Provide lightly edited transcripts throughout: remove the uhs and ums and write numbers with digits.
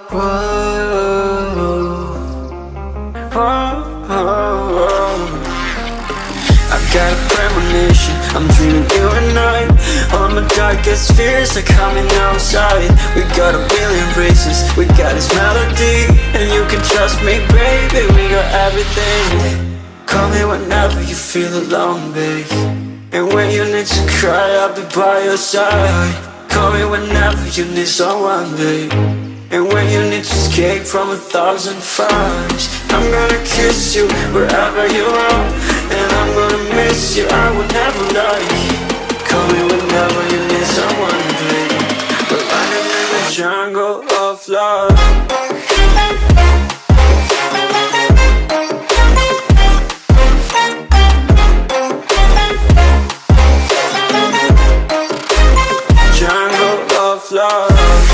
Whoa, whoa, whoa. I got a premonition, I'm dreaming you and I. All my darkest fears are coming outside. We got a billion races, we got this melody. And you can trust me, baby, we got everything. Call me whenever you feel alone, babe. And when you need to cry, I'll be by your side. Call me whenever you need someone, babe. And when you need to escape from 1,000 fires, I'm gonna kiss you wherever you are. And I'm gonna miss you, I will never lie. Call me whenever you need someone, babe. We're running in the jungle of love. Love.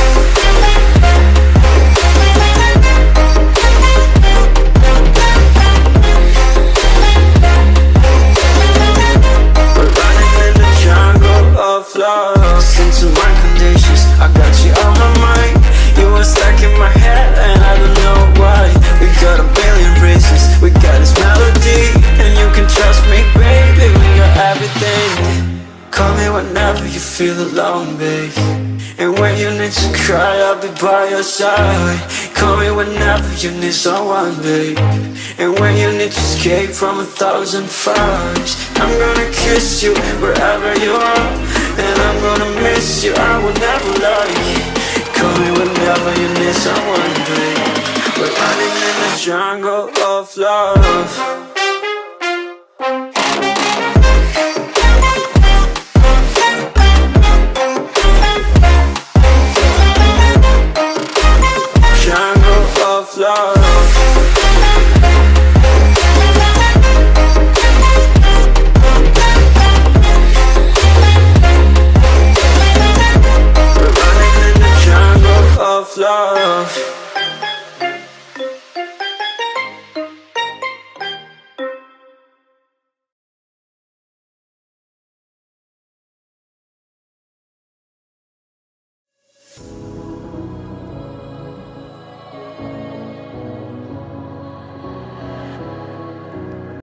We're running in the jungle of love. Listen to my conditions, I got you on my mind. You were stuck in my head and I don't know why. We got a billion races, we got this melody. And you can trust me, baby, we got everything. Call me whenever you feel alone, babe. And when you need to cry, I'll be by your side. Call me whenever you need someone, babe. And when you need to escape from 1,000 fires, I'm gonna kiss you wherever you are. And I'm gonna miss you, I will never lie. Call me whenever you need someone, babe. We're running in the jungle of love.